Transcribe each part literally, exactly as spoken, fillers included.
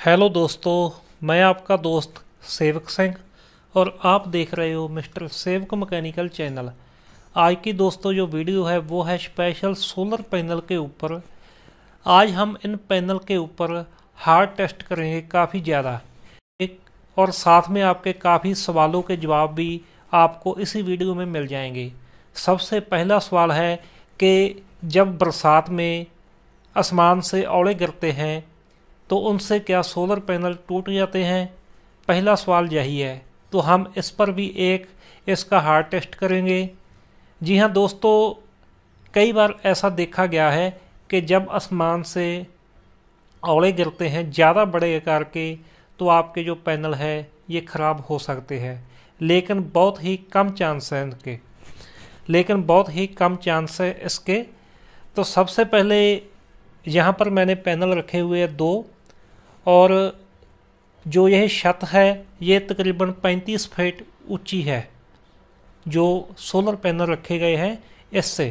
Hello दोस्तों, मैं आपका दोस्त सेवक सिंह और आप देख रहे हो मिस्टर सेवक मैकेनिकल चैनल। आज की दोस्तों जो वीडियो है वो है स्पेशल सोलर पैनल के ऊपर। आज हम इन पैनल के ऊपर हार्ड टेस्ट करेंगे काफ़ी ज़्यादा, एक और साथ में आपके काफ़ी सवालों के जवाब भी आपको इसी वीडियो में मिल जाएंगे। सबसे पहला सवाल है कि जब बरसात में आसमान से ओले गिरते हैं तो उनसे क्या सोलर पैनल टूट जाते हैं। पहला सवाल यही है, तो हम इस पर भी एक इसका हार्ड टेस्ट करेंगे। जी हाँ दोस्तों, कई बार ऐसा देखा गया है कि जब आसमान से ओले गिरते हैं ज़्यादा बड़े आकार के, तो आपके जो पैनल है ये ख़राब हो सकते हैं, लेकिन बहुत ही कम चांस है इनके लेकिन बहुत ही कम चांस है इसके। तो सबसे पहले यहाँ पर मैंने पैनल रखे हुए हैं दो, और जो यह छत है ये तकरीबन पैंतीस फीट ऊंची है जो सोलर पैनल रखे गए हैं इससे।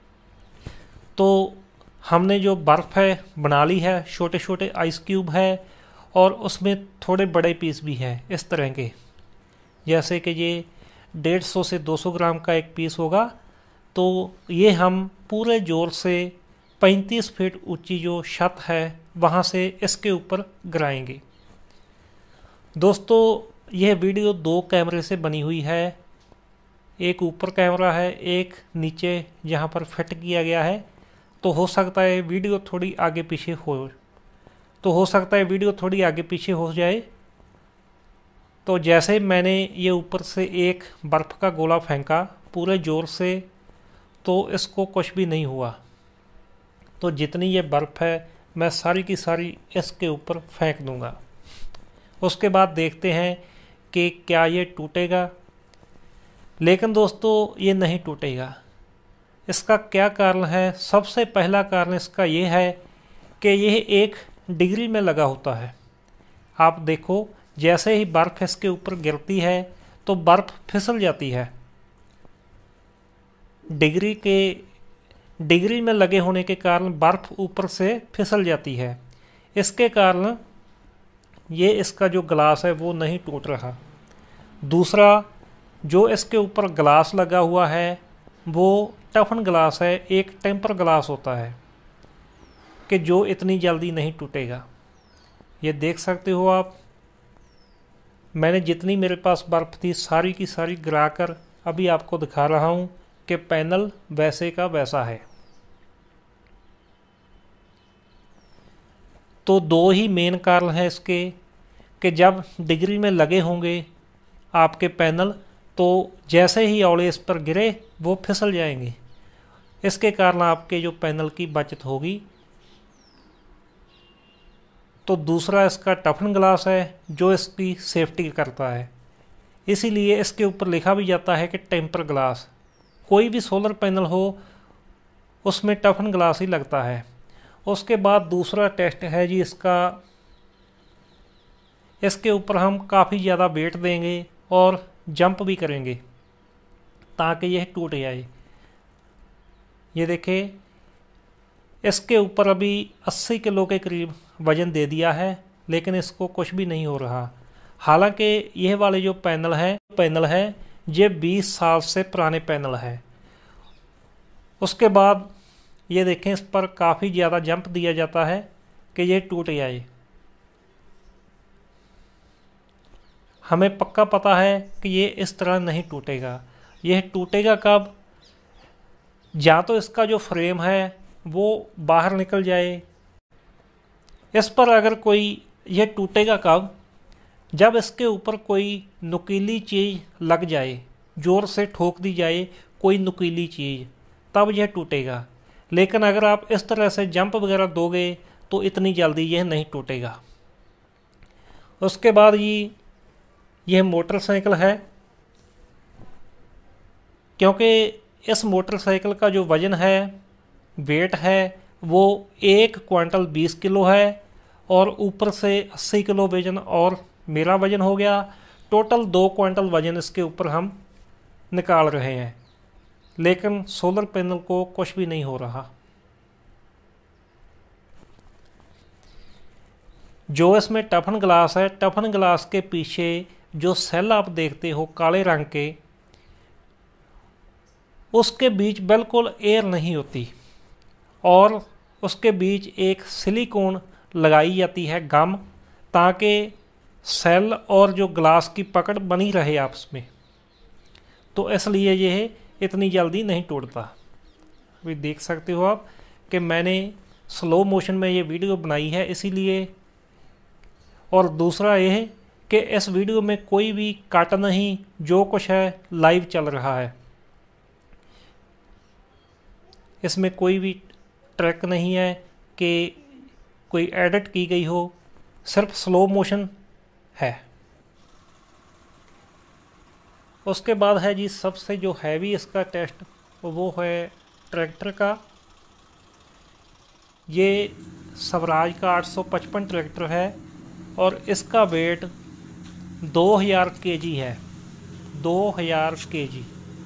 तो हमने जो बर्फ़ है बना ली है, छोटे छोटे आइस क्यूब है और उसमें थोड़े बड़े पीस भी हैं इस तरह के, जैसे कि ये डेढ़ सौ से दो सौ ग्राम का एक पीस होगा। तो ये हम पूरे ज़ोर से पैंतीस फीट ऊंची जो छत है वहाँ से इसके ऊपर गिराएंगे। दोस्तों यह वीडियो दो कैमरे से बनी हुई है, एक ऊपर कैमरा है, एक नीचे जहाँ पर फिट किया गया है। तो हो सकता है वीडियो थोड़ी आगे पीछे हो तो हो सकता है वीडियो थोड़ी आगे पीछे हो जाए। तो जैसे मैंने ये ऊपर से एक बर्फ़ का गोला फेंका पूरे ज़ोर से, तो इसको कुछ भी नहीं हुआ। तो जितनी ये बर्फ़ है मैं सारी की सारी इसके ऊपर फेंक दूंगा। उसके बाद देखते हैं कि क्या ये टूटेगा। लेकिन दोस्तों ये नहीं टूटेगा। इसका क्या कारण है? सबसे पहला कारण इसका ये है कि यह एक डिग्री में लगा होता है। आप देखो, जैसे ही बर्फ़ इसके ऊपर गिरती है तो बर्फ़ फिसल जाती है। डिग्री के डिग्री में लगे होने के कारण बर्फ़ ऊपर से फिसल जाती है। इसके कारण ये इसका जो ग्लास है वो नहीं टूट रहा। दूसरा, जो इसके ऊपर ग्लास लगा हुआ है वो टफन ग्लास है, एक टेम्पर ग्लास होता है कि जो इतनी जल्दी नहीं टूटेगा। ये देख सकते हो आप, मैंने जितनी मेरे पास बर्फ़ थी सारी की सारी गिरा कर अभी आपको दिखा रहा हूँ कि पैनल वैसे का वैसा है। तो दो ही मेन कारण हैं इसके कि जब डिग्री में लगे होंगे आपके पैनल तो जैसे ही ओले इस पर गिरे वो फिसल जाएंगे। इसके कारण आपके जो पैनल की बचत होगी। तो दूसरा इसका टफन ग्लास है जो इसकी सेफ्टी करता है, इसीलिए इसके ऊपर लिखा भी जाता है कि टेम्पर ग्लास। कोई भी सोलर पैनल हो उसमें टफन ग्लास ही लगता है। उसके बाद दूसरा टेस्ट है जी इसका, इसके ऊपर हम काफ़ी ज़्यादा वेट देंगे और जंप भी करेंगे ताकि यह टूट जाए। ये देखें, इसके ऊपर अभी अस्सी किलो के करीब वज़न दे दिया है लेकिन इसको कुछ भी नहीं हो रहा। हालांकि यह वाले जो पैनल है पैनल है ये बीस साल से पुराने पैनल है। उसके बाद ये देखें, इस पर काफ़ी ज़्यादा जंप दिया जाता है कि ये टूट जाए। हमें पक्का पता है कि ये इस तरह नहीं टूटेगा। यह टूटेगा कब? या तो इसका जो फ्रेम है वो बाहर निकल जाए। इस पर अगर कोई यह टूटेगा कब? जब इसके ऊपर कोई नुकीली चीज़ लग जाए, ज़ोर से ठोक दी जाए कोई नुकीली चीज़, तब यह टूटेगा। लेकिन अगर आप इस तरह से जंप वगैरह दोगे तो इतनी जल्दी यह नहीं टूटेगा। उसके बाद ये यह मोटरसाइकिल है, क्योंकि इस मोटरसाइकिल का जो वज़न है, वेट है, वो एक क्वांटल बीस किलो है और ऊपर से अस्सी किलो वज़न और मेरा वज़न हो गया। टोटल दो क्वांटल वज़न इसके ऊपर हम निकाल रहे हैं, लेकिन सोलर पैनल को कुछ भी नहीं हो रहा। जो इसमें टफन ग्लास है, टफन ग्लास के पीछे जो सेल आप देखते हो काले रंग के, उसके बीच बिल्कुल एयर नहीं होती और उसके बीच एक सिलिकॉन लगाई जाती है गम, ताकि सेल और जो ग्लास की पकड़ बनी रहे आपस में। तो इसलिए यह इतनी जल्दी नहीं टूटता। अभी देख सकते हो आप कि मैंने स्लो मोशन में ये वीडियो बनाई है इसीलिए। और दूसरा यह है कि इस वीडियो में कोई भी कट नहीं, जो कुछ है लाइव चल रहा है, इसमें कोई भी ट्रैक नहीं है कि कोई एडिट की गई हो, सिर्फ स्लो मोशन है। उसके बाद है जी सबसे जो हैवी इसका टेस्ट, वो है ट्रैक्टर का। ये स्वराज का आठ सौ पचपन ट्रैक्टर है और इसका वेट दो हज़ार केजी है, दो हज़ार केजी।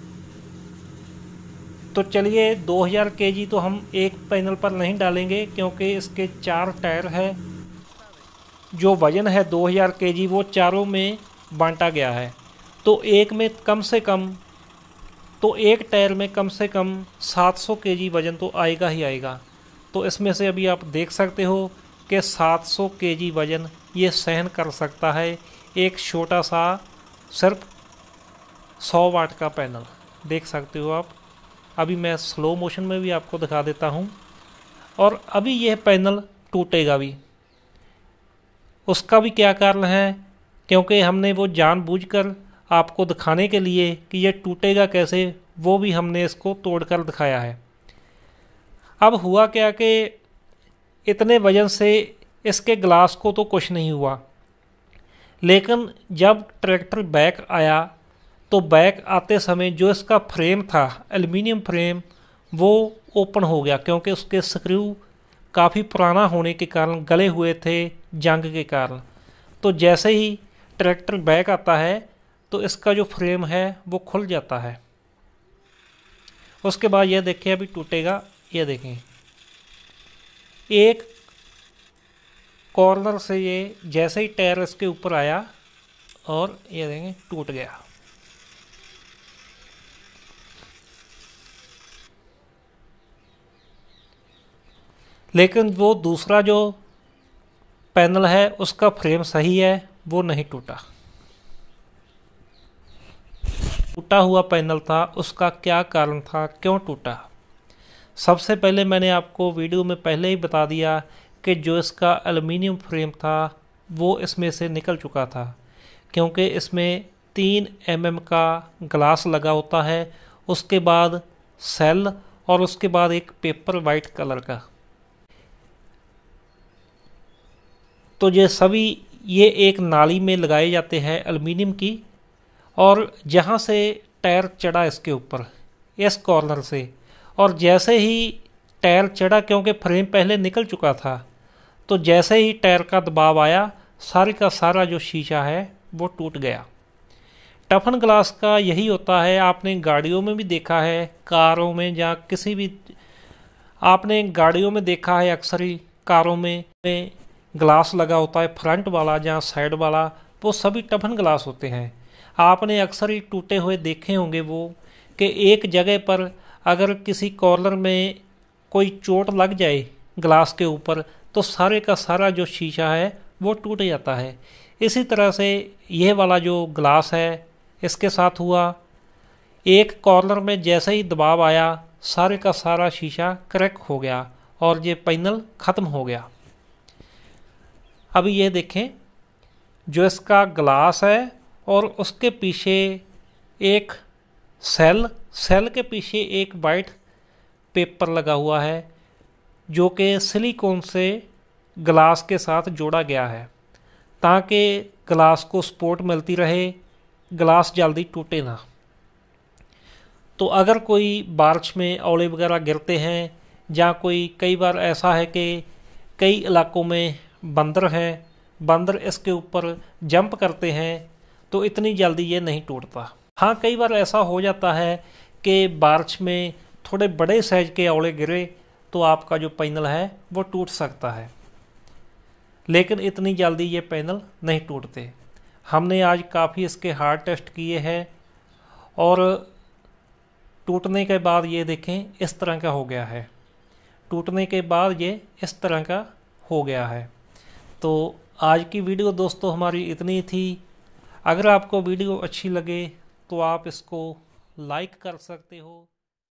तो चलिए दो हज़ार केजी तो हम एक पैनल पर नहीं डालेंगे, क्योंकि इसके चार टायर है। जो वज़न है दो हज़ार केजी वो चारों में बांटा गया है। तो एक में कम से कम तो एक टायर में कम से कम सात सौ केजी वज़न तो आएगा ही आएगा। तो इसमें से अभी आप देख सकते हो कि सात सौ केजी वज़न ये सहन कर सकता है एक छोटा सा सिर्फ सौ वाट का पैनल। देख सकते हो आप। अभी मैं स्लो मोशन में भी आपको दिखा देता हूँ। और अभी यह पैनल टूटेगा भी। उसका भी क्या कारण है, क्योंकि हमने वो जानबूझकर आपको दिखाने के लिए कि ये टूटेगा कैसे, वो भी हमने इसको तोड़कर दिखाया है। अब हुआ क्या कि इतने वजन से इसके ग्लास को तो कुछ नहीं हुआ, लेकिन जब ट्रैक्टर बैक आया तो बैक आते समय जो इसका फ्रेम था, एल्युमिनियम फ्रेम, वो ओपन हो गया, क्योंकि उसके स्क्रू काफ़ी पुराना होने के कारण गले हुए थे जंग के कारण। तो जैसे ही ट्रैक्टर बैक आता है तो इसका जो फ्रेम है वो खुल जाता है। उसके बाद ये देखिए अभी टूटेगा। ये देखें एक कॉर्नर से ये जैसे ही टायर इसके ऊपर आया और ये देखें टूट गया। लेकिन वो दूसरा जो पैनल है उसका फ्रेम सही है, वो नहीं टूटा। टूटा हुआ पैनल था, उसका क्या कारण था, क्यों टूटा? सबसे पहले मैंने आपको वीडियो में पहले ही बता दिया कि जो इसका एल्युमिनियम फ्रेम था वो इसमें से निकल चुका था, क्योंकि इसमें तीन एम एम का ग्लास लगा होता है, उसके बाद सेल और उसके बाद एक पेपर वाइट कलर का। तो ये सभी ये एक नाली में लगाए जाते हैं एल्युमिनियम की, और जहाँ से टायर चढ़ा इसके ऊपर इस कॉर्नर से, और जैसे ही टायर चढ़ा, क्योंकि फ्रेम पहले निकल चुका था, तो जैसे ही टायर का दबाव आया सारे का सारा जो शीशा है वो टूट गया। टफन ग्लास का यही होता है, आपने गाड़ियों में भी देखा है, कारों में या किसी भी आपने गाड़ियों में देखा है, अक्सर ही कारों में ग्लास लगा होता है, फ्रंट वाला या साइड वाला, वो सभी टफन ग्लास होते हैं। आपने अक्सर ही टूटे हुए देखे होंगे वो, कि एक जगह पर अगर किसी कॉर्नर में कोई चोट लग जाए ग्लास के ऊपर तो सारे का सारा जो शीशा है वो टूट जाता है। इसी तरह से यह वाला जो ग्लास है इसके साथ हुआ। एक कॉर्नर में जैसे ही दबाव आया सारे का सारा शीशा क्रैक हो गया और ये पैनल ख़त्म हो गया। अभी ये देखें जो इसका ग्लास है और उसके पीछे एक सेल सेल के पीछे एक वाइट पेपर लगा हुआ है जो कि सिलिकॉन से ग्लास के साथ जोड़ा गया है, ताकि ग्लास को सपोर्ट मिलती रहे, ग्लास जल्दी टूटे ना। तो अगर कोई बारिश में ओले वगैरह गिरते हैं, या कोई कई बार ऐसा है कि कई इलाकों में बंदर हैं, बंदर इसके ऊपर जंप करते हैं, तो इतनी जल्दी ये नहीं टूटता। हाँ, कई बार ऐसा हो जाता है कि बारिश में थोड़े बड़े साइज के ओले गिरे तो आपका जो पैनल है वो टूट सकता है। लेकिन इतनी जल्दी ये पैनल नहीं टूटते। हमने आज काफ़ी इसके हार्ड टेस्ट किए हैं और टूटने के बाद ये देखें इस तरह का हो गया है। टूटने के बाद ये इस तरह का हो गया है। तो आज की वीडियो दोस्तों हमारी इतनी थी। अगर आपको वीडियो अच्छी लगे तो आप इसको लाइक कर सकते हो।